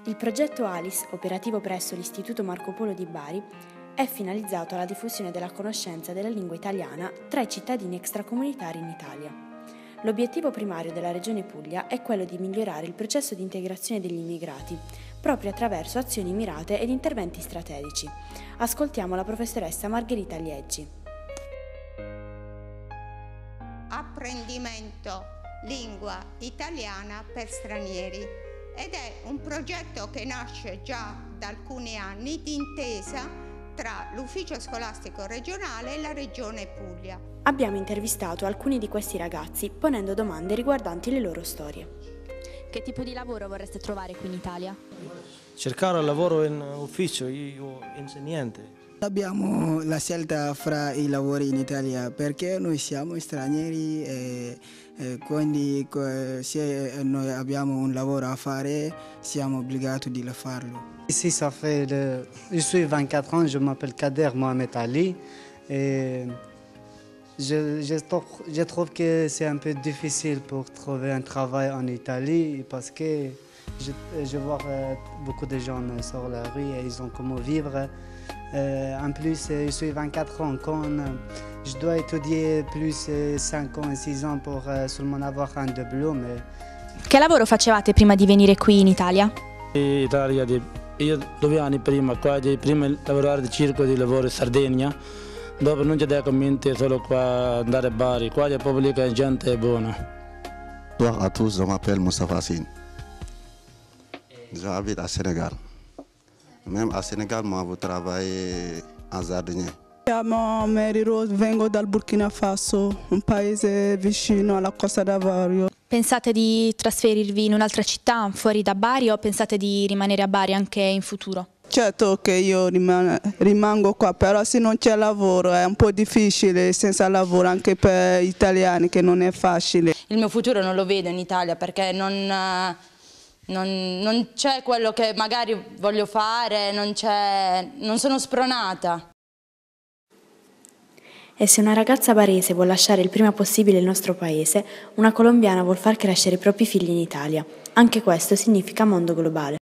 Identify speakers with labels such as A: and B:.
A: Il progetto ALIS, operativo presso l'Istituto Marco Polo di Bari, è finalizzato alla diffusione della conoscenza della lingua italiana tra i cittadini extracomunitari in Italia. L'obiettivo primario della Regione Puglia è quello di migliorare il processo di integrazione degli immigrati, proprio attraverso azioni mirate ed interventi strategici. Ascoltiamo la professoressa Margherita Lieggi.
B: Apprendimento lingua italiana per stranieri. Ed è un progetto che nasce già da alcuni anni d'intesa tra l'Ufficio Scolastico Regionale e la Regione Puglia.
A: Abbiamo intervistato alcuni di questi ragazzi ponendo domande riguardanti le loro storie.
C: Che tipo di lavoro vorreste trovare qui in Italia?
D: Cercare lavoro in ufficio, io insegnante.
E: Abbiamo la scelta fra i lavori in Italia perché noi siamo stranieri e quindi se noi abbiamo un lavoro a fare siamo obbligati di farlo.
F: Ici, je suis 24 ans, je m'appelle Kader Mohamed Ali et je trouve que c'est un peu difficile pour trouver un travail en Italie parce que je vois beaucoup de gens sur la rue et ils ont comment vivre. En plus, je suis 24 ans, quand je dois étudier plus 5 ans et 6 ans pour seulement avoir un diplôme.
C: Che lavoro facevate prima di venire qui in Italia?
D: In Italia, io 2 anni prima, prima lavorare di circo di lavoro in Sardegna, dopo non c'è da commenti solo qua andare a Bari, qua la pubblica gente è buona.
G: Bonjour à tous, je m'appelle Moustapha Sine. J'habite à Sénégal. Même à Sénégal, moi, vous travaillez en jardinier.
H: Mi chiamo Mary Rose, vengo dal Burkina Faso, un paese vicino alla Costa d'Avorio.
C: Pensate di trasferirvi in un'altra città, fuori da Bari, o pensate di rimanere a Bari anche in futuro?
H: Certo che io rimango qua, però se non c'è lavoro è un po' difficile, senza lavoro anche per gli italiani, che non è facile.
I: Il mio futuro non lo vedo in Italia perché non c'è quello che magari voglio fare, non sono spronata.
A: E se una ragazza barese vuol lasciare il prima possibile il nostro paese, una colombiana vuol far crescere i propri figli in Italia. Anche questo significa mondo globale.